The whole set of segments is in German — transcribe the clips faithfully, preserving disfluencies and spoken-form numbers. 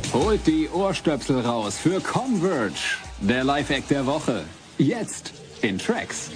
Holt die Ohrstöpsel raus für Converge, der Live-Act der Woche. Jetzt in Tracks.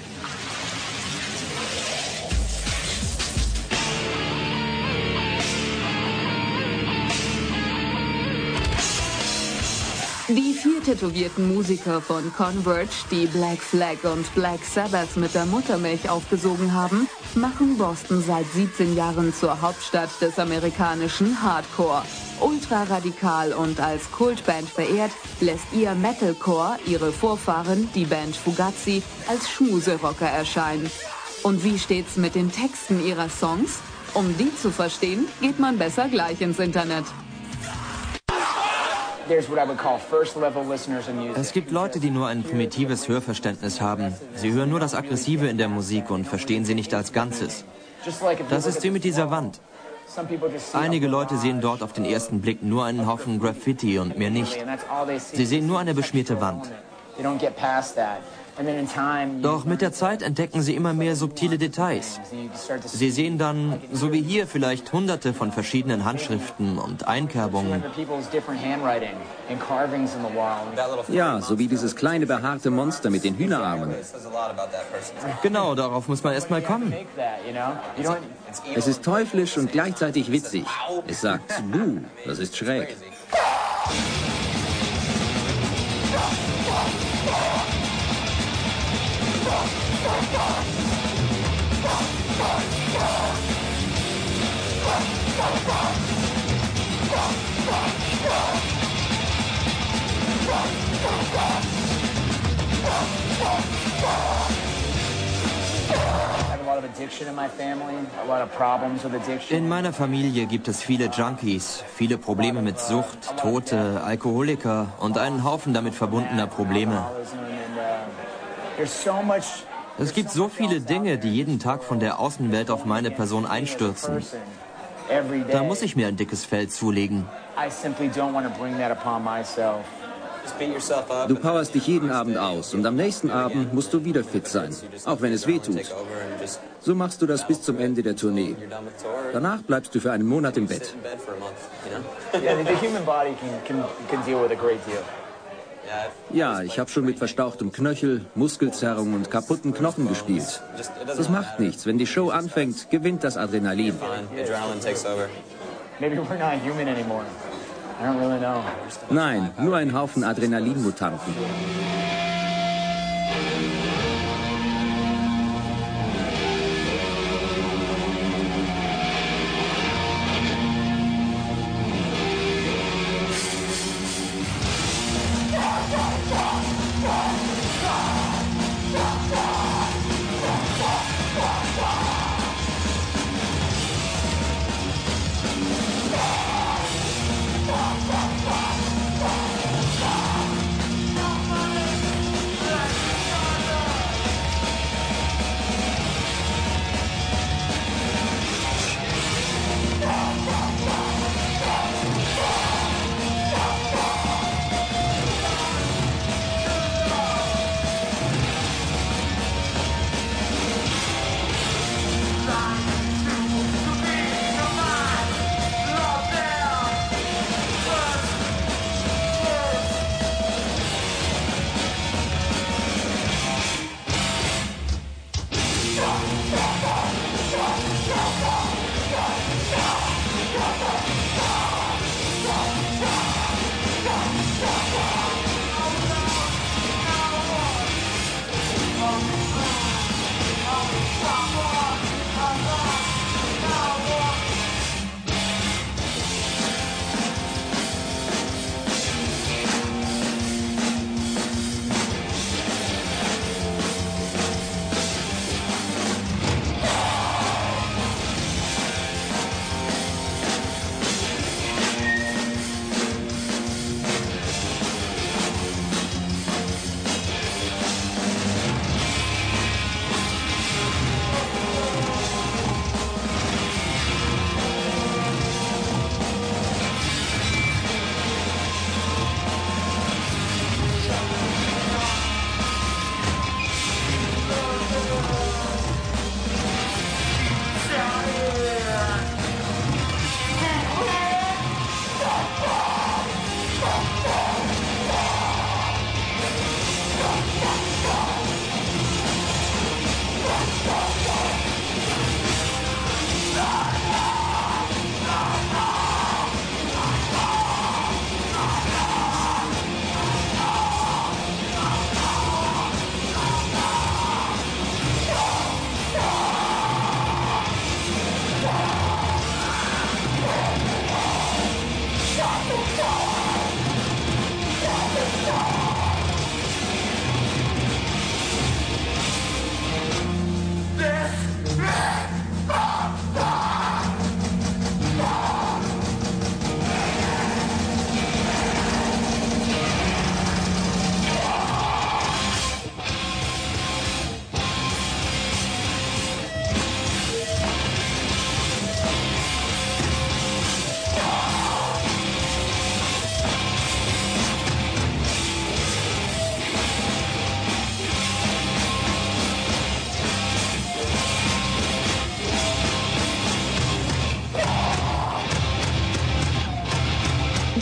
Die vier tätowierten Musiker von Converge, die Black Flag und Black Sabbath mit der Muttermilch aufgesogen haben, machen Boston seit siebzehn Jahren zur Hauptstadt des amerikanischen Hardcore. Ultraradikal und als Kultband verehrt, lässt ihr Metalcore ihre Vorfahren, die Band Fugazi, als Schmuserocker erscheinen. Und wie steht's mit den Texten ihrer Songs? Um die zu verstehen, geht man besser gleich ins Internet. Es gibt Leute, die nur ein primitives Hörverständnis haben. Sie hören nur das Aggressive in der Musik und verstehen sie nicht als Ganzes. Das ist wie mit dieser Wand. Einige Leute sehen dort auf den ersten Blick nur einen Haufen Graffiti und mehr nicht. Sie sehen nur eine beschmierte Wand. Doch mit der Zeit entdecken sie immer mehr subtile Details. Sie sehen dann, so wie hier, vielleicht hunderte von verschiedenen Handschriften und Einkerbungen. Ja, so wie dieses kleine behaarte Monster mit den Hühnerarmen. Genau, darauf muss man erst mal kommen. Es ist teuflisch und gleichzeitig witzig. Es sagt, buh, das ist schräg. In meiner Familie gibt es viele Junkies, viele Probleme mit Sucht, Tote, Alkoholiker und einen Haufen damit verbundener Probleme. Es gibt so viele Dinge, die jeden Tag von der Außenwelt auf meine Person einstürzen. Da muss ich mir ein dickes Fell zulegen. Du powerst dich jeden Abend aus und am nächsten Abend musst du wieder fit sein, auch wenn es weh tut. So machst du das bis zum Ende der Tournee. Danach bleibst du für einen Monat im Bett. Ja, ich habe schon mit verstauchtem Knöchel, Muskelzerrung und kaputten Knochen gespielt. Das macht nichts. Wenn die Show anfängt, gewinnt das Adrenalin. Nein, nur ein Haufen Adrenalinmutanten.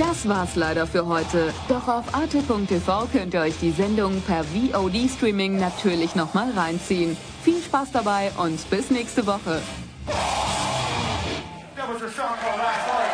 Das war's leider für heute. Doch auf arte punkt t v könnt ihr euch die Sendung per V O D-Streaming natürlich nochmal reinziehen. Viel Spaß dabei und bis nächste Woche. That was your shot,